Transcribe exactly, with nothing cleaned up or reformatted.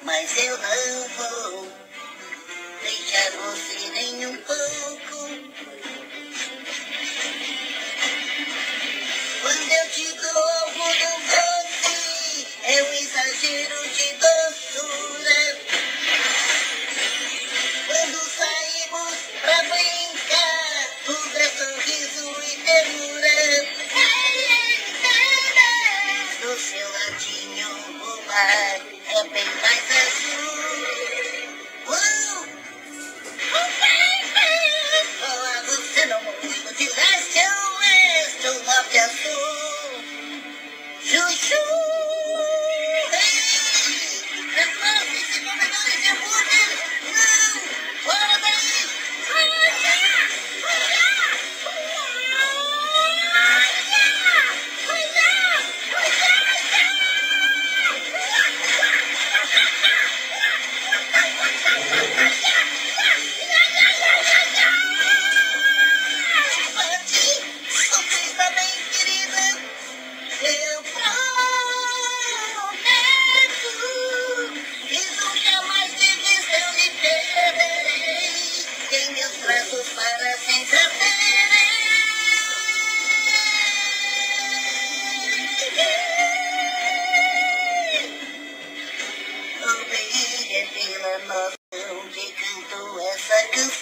mas eu não vou deixar você nem um pouco. Quando eu te dou algodão doce, é um exagero de doçura. Quando saímos pra brincar, tudo é sorriso e ternura. Do seu ladinho o mar é bem mais azul. Uh! Oh, você não muda de leste a oeste, ou norte a sul. Chuchu! Ei! Pessoal, esse comedores de hambúrguer! Não! Fora daí! Você está bem, querida? Eu prometo que nunca mais de vista eu lhe perderei. Em meus braços para sempre a terei. Obrigada pela noção que cantou essa canção.